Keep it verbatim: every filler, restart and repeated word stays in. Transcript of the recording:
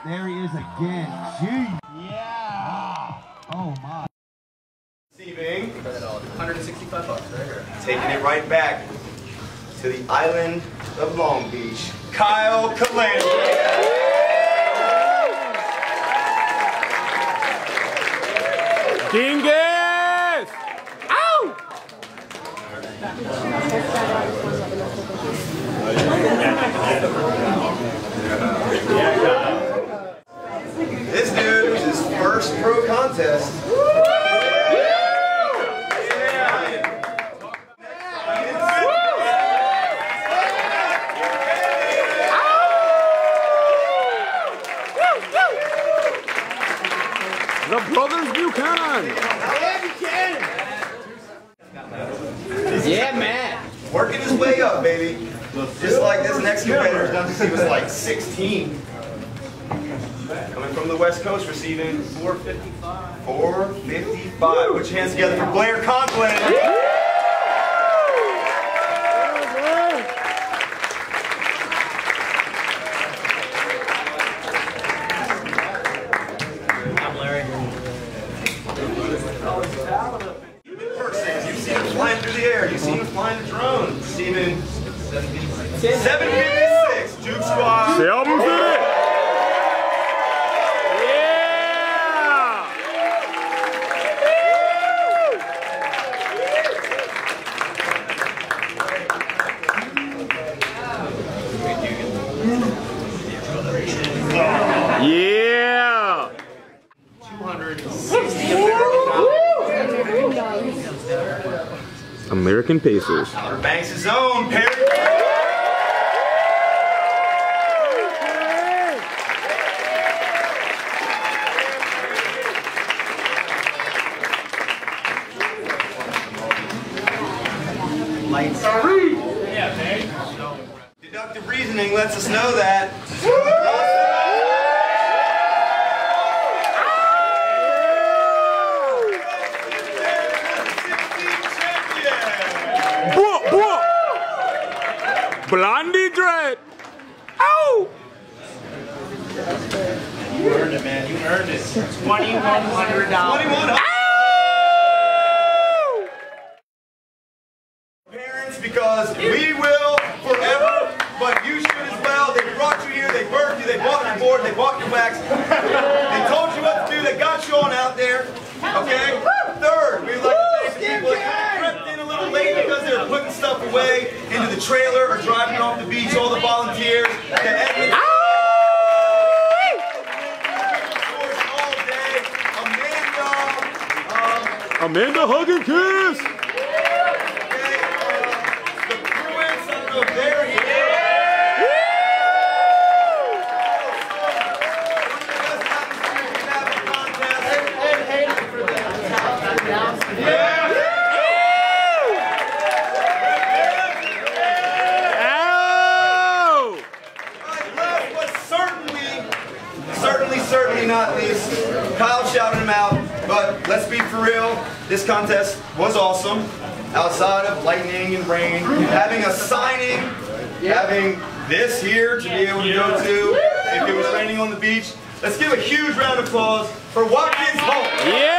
There he is again. Gee. Yeah. Oh my. Receiving one hundred sixty-five bucks right here. Taking it right back to the island of Long Beach, Kyle Calandra. Dingus! Ow! This dude was his first pro contest. The Brothers Buchanan! Yeah, man. Working his way up, baby. Just like this next competitor's done since he was like sixteen. Coming from the West Coast, receiving four fifty-five. four fifty-five. Put your hands together for Blair Conklin. You've seen him flying through the air. You've seen him flying the drone. Receiving seven fifty-six. Juke squad. They almost did it! Yeah! two hundred sixty American Pacers. Outer Banks' own Perry. Lights. Yeah, man. Deductive reasoning lets us know that. Blondie Dread! Ow! You earned it, man. You earned it. twenty-one hundred dollars. twenty-one hundred dollars. Parents, because we will forever, but you should as well. They brought you here, they worked you, they bought your board, they bought your wax. They told you what to do, they got you on out there. Okay? Third, we'd like to thank the people that crept in a little late because they were putting stuff away into the trailer or driving off the beach, all the volunteers, the Edmonds. all day. Amanda, um, Amanda Hug and Kiss! okay, uh, the Bruins, I don't know if they're here. Certainly not least, Kyle shouted him out, but let's be for real, this contest was awesome. Outside of lightning and rain, having a signing, having this here to be able to go to if it was raining on the beach. Let's give a huge round of applause for Watkins Holt. Yeah!